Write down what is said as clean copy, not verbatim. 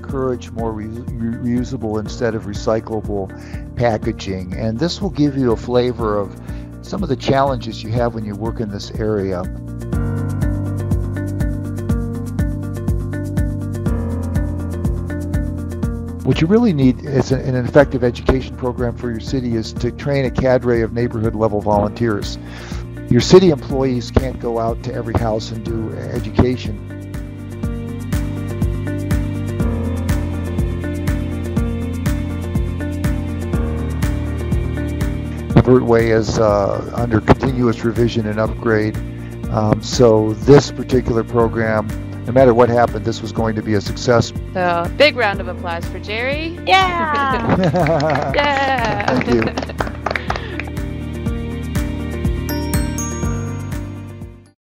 encourage more reusable instead of recyclable packaging. And this will give you a flavor of some of the challenges you have when you work in this area. What you really need is an effective education program for your city is to train a cadre of neighborhood level volunteers. Your city employees can't go out to every house and do education. Virtway is under continuous revision and upgrade. So this particular program, no matter what happened, this was going to be a success. So big round of applause for Jerry. Yeah! Yeah! Thank you.